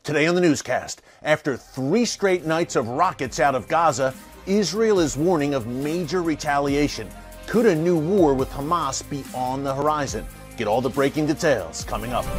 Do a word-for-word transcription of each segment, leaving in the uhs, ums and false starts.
Today on the newscast, after three straight nights of rockets out of Gaza, Israel is warning of major retaliation. Could a new war with Hamas be on the horizon? Get all the breaking details coming up.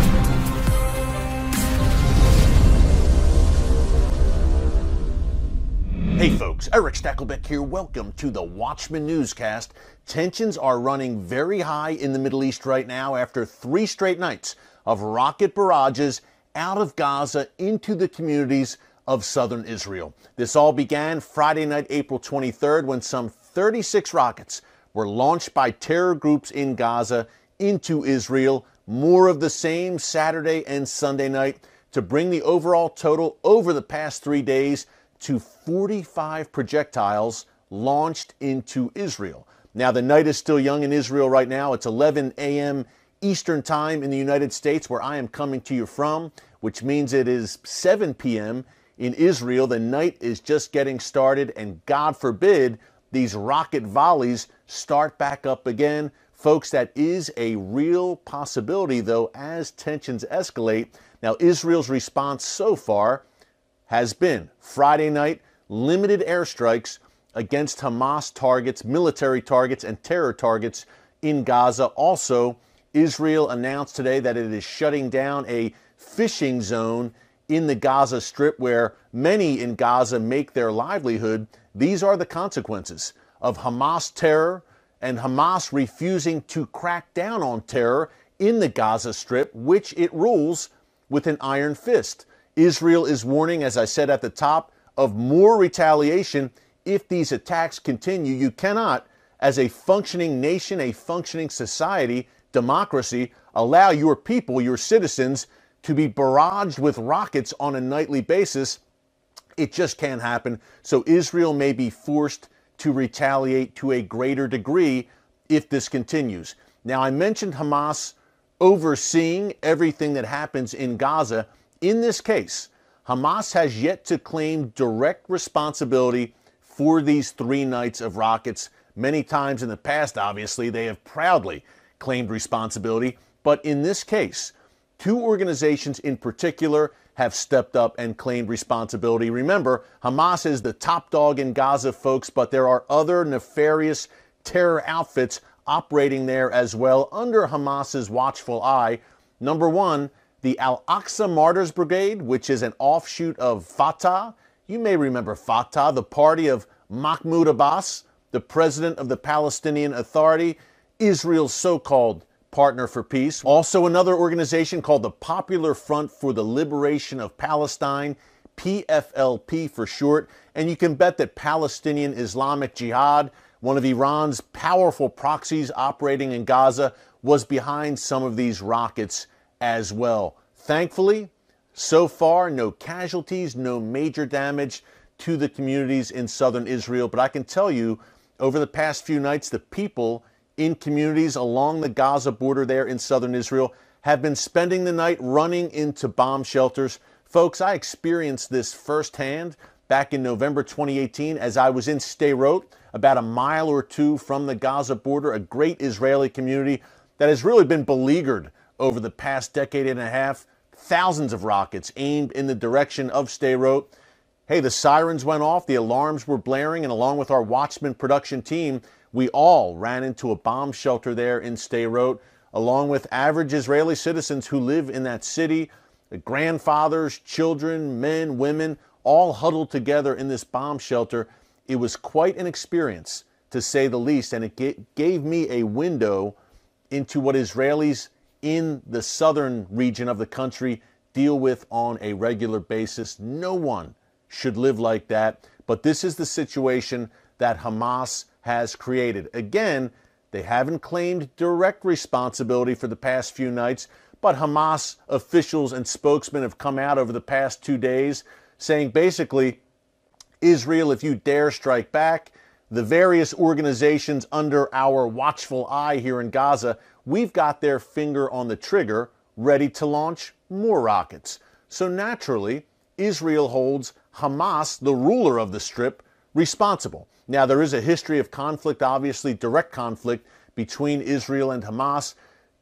Hey folks, Erick Stakelbeck here. Welcome to the Watchman Newscast. Tensions are running very high in the Middle East right now after three straight nights of rocket barrages out of Gaza into the communities of southern Israel. This all began Friday night, April twenty-third, when some thirty-six rockets were launched by terror groups in Gaza into Israel. More of the same Saturday and Sunday night to bring the overall total over the past three days to forty-five projectiles launched into Israel. Now, the night is still young in Israel right now. It's eleven a m Eastern Time in the United States, where I am coming to you from, which means it is seven p m in Israel. The night is just getting started, and God forbid these rocket volleys start back up again. Folks, that is a real possibility, though, as tensions escalate. Now, Israel's response so far has been Friday night limited airstrikes against Hamas targets, military targets, and terror targets in Gaza. Also, Israel announced today that it is shutting down a fishing zone in the Gaza Strip where many in Gaza make their livelihood. These are the consequences of Hamas terror and Hamas refusing to crack down on terror in the Gaza Strip, which it rules with an iron fist. Israel is warning, as I said at the top, of more retaliation if these attacks continue. You cannot, as a functioning nation, a functioning society, democracy, allow your people, your citizens, to be barraged with rockets on a nightly basis. It just can't happen. So Israel may be forced to retaliate to a greater degree if this continues. Now, I mentioned Hamas overseeing everything that happens in Gaza. In this case, Hamas has yet to claim direct responsibility for these three nights of rockets. Many times in the past, obviously, they have proudly claimed responsibility. But in this case, two organizations in particular have stepped up and claimed responsibility. Remember, Hamas is the top dog in Gaza, folks, but there are other nefarious terror outfits operating there as well under Hamas's watchful eye. Number one, the Al-Aqsa Martyrs Brigade, which is an offshoot of Fatah. You may remember Fatah, the party of Mahmoud Abbas, the president of the Palestinian Authority, Israel's so-called partner for peace. Also another organization called the Popular Front for the Liberation of Palestine, P F L P for short. And you can bet that Palestinian Islamic Jihad, one of Iran's powerful proxies operating in Gaza, was behind some of these rockets as well. Thankfully, so far, no casualties, no major damage to the communities in southern Israel. But I can tell you, over the past few nights, the people in communities along the Gaza border there in southern Israel have been spending the night running into bomb shelters. Folks, I experienced this firsthand back in November twenty eighteen as I was in Sderot, about a mile or two from the Gaza border, a great Israeli community that has really been beleaguered over the past decade and a half. Thousands of rockets aimed in the direction of Sderot. Hey, the sirens went off, the alarms were blaring, and along with our Watchman production team, we all ran into a bomb shelter there in Sderot, along with average Israeli citizens who live in that city. The grandfathers, children, men, women, all huddled together in this bomb shelter. It was quite an experience, to say the least, and it gave me a window into what Israelis in the southern region of the country deal with on a regular basis. No one should live like that, but this is the situation that Hamas has created. Again, they haven't claimed direct responsibility for the past few nights, but Hamas officials and spokesmen have come out over the past two days saying basically, Israel, if you dare strike back, the various organizations under our watchful eye here in Gaza, we've got their finger on the trigger, ready to launch more rockets. So naturally, Israel holds Hamas, the ruler of the Strip, responsible. Now, there is a history of conflict, obviously direct conflict between Israel and Hamas.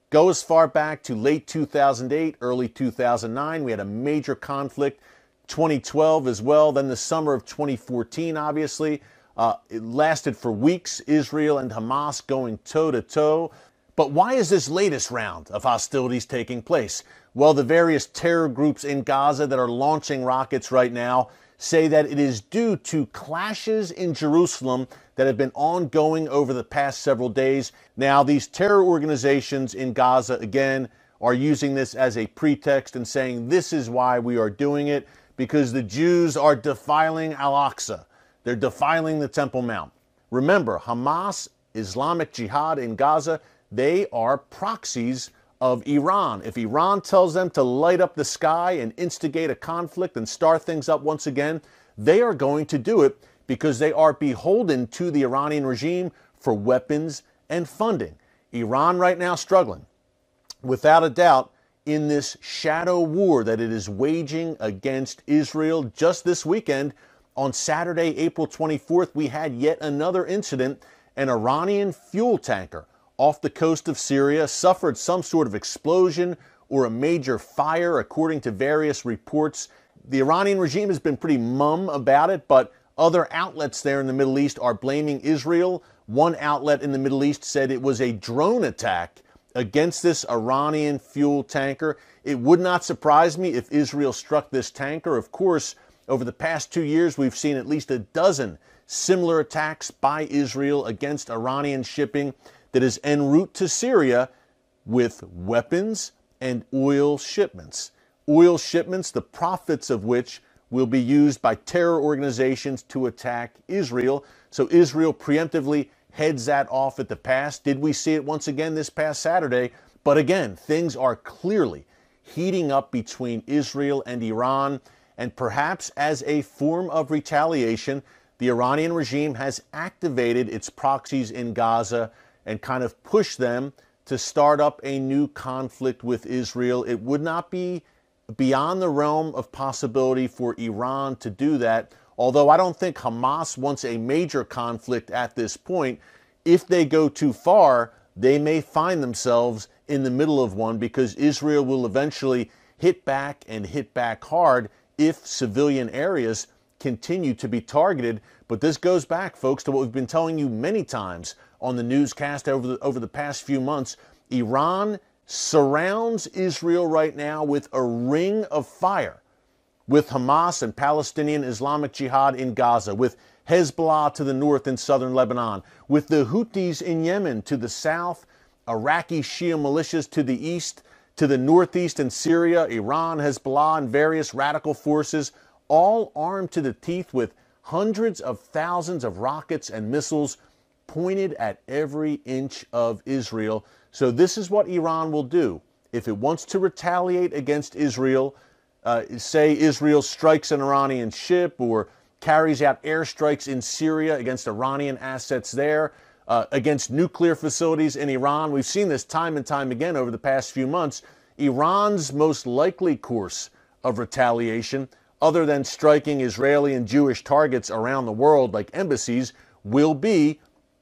Go as far back to late two thousand eight, early two thousand nine. We had a major conflict. twenty twelve as well. Then the summer of twenty fourteen, obviously. Uh, it lasted for weeks. Israel and Hamas going toe-to-toe. But why is this latest round of hostilities taking place? Well, the various terror groups in Gaza that are launching rockets right now say that it is due to clashes in Jerusalem that have been ongoing over the past several days. Now, these terror organizations in Gaza, again, are using this as a pretext and saying this is why we are doing it, because the Jews are defiling Al-Aqsa. They're defiling the Temple Mount. Remember, Hamas, Islamic Jihad in Gaza, they are proxies of Iran. If Iran tells them to light up the sky and instigate a conflict and start things up once again, they are going to do it because they are beholden to the Iranian regime for weapons and funding. Iran right now struggling, without a doubt, in this shadow war that it is waging against Israel. Just this weekend, on Saturday, April twenty-fourth, we had yet another incident. An Iranian fuel tanker off the coast of Syria suffered some sort of explosion or a major fire, according to various reports. The Iranian regime has been pretty mum about it, but other outlets there in the Middle East are blaming Israel. One outlet in the Middle East said it was a drone attack against this Iranian fuel tanker. It would not surprise me if Israel struck this tanker. Of course, over the past two years, we've seen at least a dozen similar attacks by Israel against Iranian shipping that is en route to Syria with weapons and oil shipments. Oil shipments, the profits of which will be used by terror organizations to attack Israel. So Israel preemptively heads that off at the pass. Did we see it once again this past Saturday? But again, things are clearly heating up between Israel and Iran. And perhaps as a form of retaliation, the Iranian regime has activated its proxies in Gaza and kind of pushed them to start up a new conflict with Israel. It would not be beyond the realm of possibility for Iran to do that, although I don't think Hamas wants a major conflict at this point. If they go too far, they may find themselves in the middle of one, because Israel will eventually hit back and hit back hard if civilian areas continue to be targeted. But this goes back, folks, to what we've been telling you many times on the newscast over the, over the past few months. Iran surrounds Israel right now with a ring of fire, with Hamas and Palestinian Islamic Jihad in Gaza, with Hezbollah to the north in southern Lebanon, with the Houthis in Yemen to the south, Iraqi Shia militias to the east, to the northeast in Syria, Iran, Hezbollah, and various radical forces, all armed to the teeth with hundreds of thousands of rockets and missiles pointed at every inch of Israel. So this is what Iran will do. If it wants to retaliate against Israel, uh, say Israel strikes an Iranian ship or carries out airstrikes in Syria against Iranian assets there, uh, against nuclear facilities in Iran. We've seen this time and time again over the past few months. Iran's most likely course of retaliation, other than striking Israeli and Jewish targets around the world like embassies, will be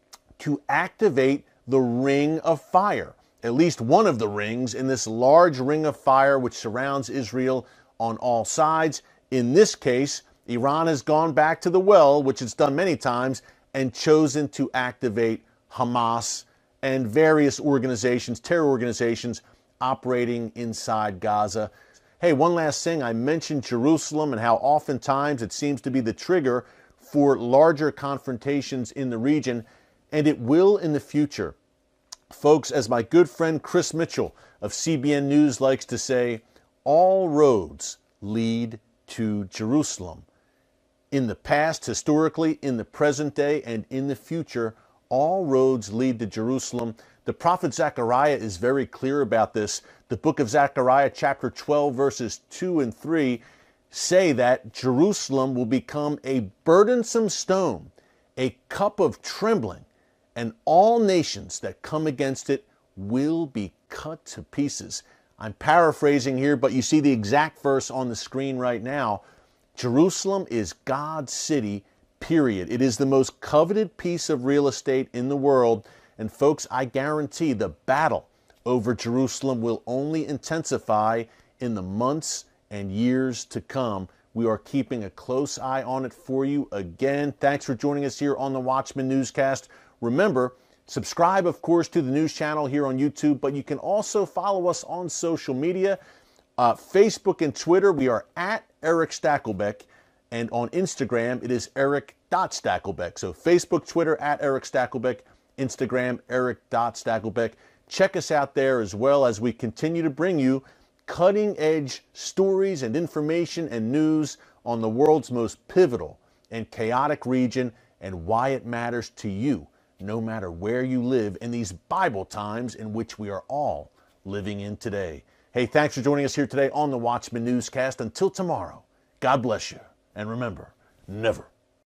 to activate the ring of fire, at least one of the rings in this large ring of fire which surrounds Israel on all sides. In this case, Iran has gone back to the well, which it's done many times, and chosen to activate Hamas and various organizations, terror organizations, operating inside Gaza. Hey, one last thing. I mentioned Jerusalem and how oftentimes it seems to be the trigger for larger confrontations in the region, and it will in the future. Folks, as my good friend Chris Mitchell of C B N News likes to say, all roads lead to Jerusalem. In the past, historically, in the present day, and in the future, all roads lead to Jerusalem. The prophet Zechariah is very clear about this. The book of Zechariah, chapter twelve, verses two and three, say that Jerusalem will become a burdensome stone, a cup of trembling, and all nations that come against it will be cut to pieces. I'm paraphrasing here, but you see the exact verse on the screen right now. Jerusalem is God's city, period. It is the most coveted piece of real estate in the world. And folks, I guarantee the battle over Jerusalem will only intensify in the months and years to come. We are keeping a close eye on it for you. Again, thanks for joining us here on the Watchman Newscast. Remember, subscribe, of course, to the news channel here on YouTube, but you can also follow us on social media. Uh, Facebook and Twitter, we are at Erick Stakelbeck, and on Instagram, it is Erick dot Stakelbeck. So Facebook, Twitter, at Erick Stakelbeck, Instagram, Erick dot Stakelbeck. Check us out there as well as we continue to bring you cutting-edge stories and information and news on the world's most pivotal and chaotic region and why it matters to you, no matter where you live in these Bible times in which we are all living in today. Hey, thanks for joining us here today on the Watchman Newscast. Until tomorrow, God bless you. And remember, never